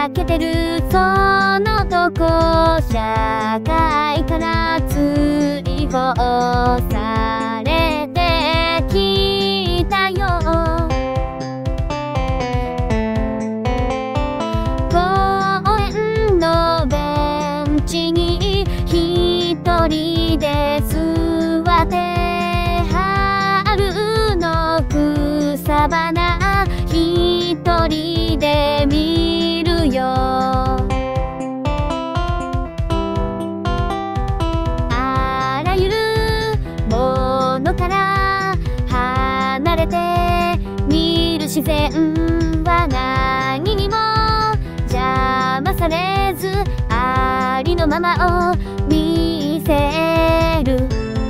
かけてるそのとこ、社会から追放されてきたよ。公園のベンチに一人で座って春の草花一人で見るよ。あらゆるものから離れて見る自然は何にも邪魔されずありのままを見せる。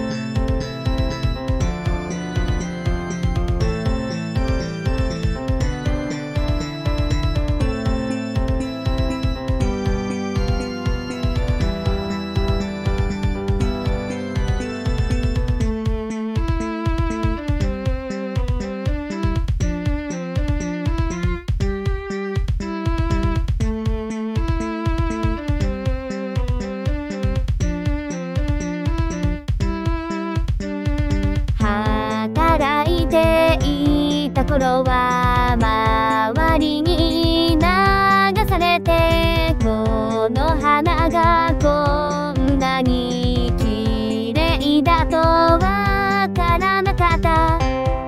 働いていた頃は周りに流されて、この花がこんなに綺麗だとわからなかった。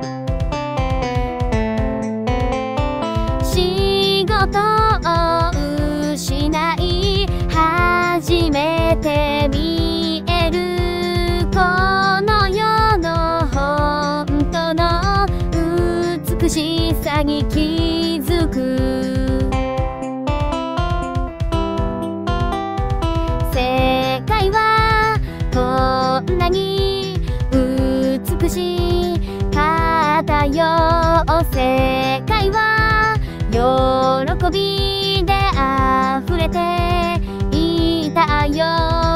仕事を失い初めて見えるこの世の本当の美しさに気づく。世界はこんなに美しかったよ。世界は喜びで溢れていたよ。